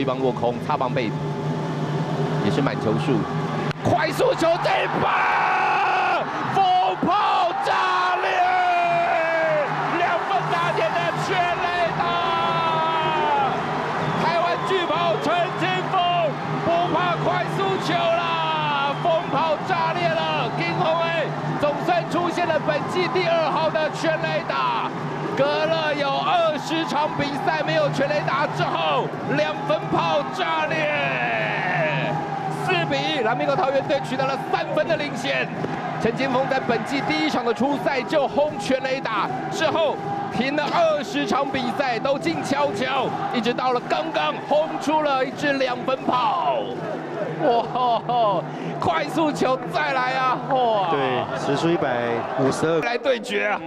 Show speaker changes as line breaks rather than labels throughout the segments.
一棒落空，擦棒背，也是满球数，快速球进棒，风炮炸裂，2分打点的全垒打，台湾巨炮陈金峰不怕快速球啦，风炮炸裂了，金红 A 总算出现了本季第2号的全垒打。 隔了有20场比赛没有全垒打之后，2分炮炸裂，4比1，蓝苹果桃园队取得了3分的领先。陈金锋在本季第1场的出赛就轰全垒打，之后停了20场比赛都静悄悄，一直到了刚刚轰出了一支2分炮。哇，快速球再来啊！哇，
对，时速152
来对决啊！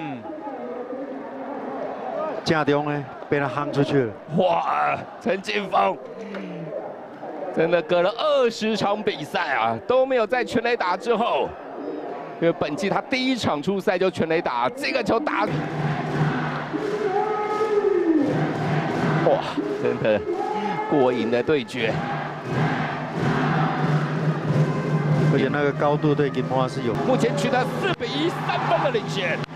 正中呢，被他夯出去了。
哇，陈金锋真的隔了20场比赛啊，都没有在全垒打之后，因为本季他第1场出赛就全垒打，这个球打，哇，真的过瘾的对决。
而且那个高度对金花是有。
目前取得4比1，3分的领先。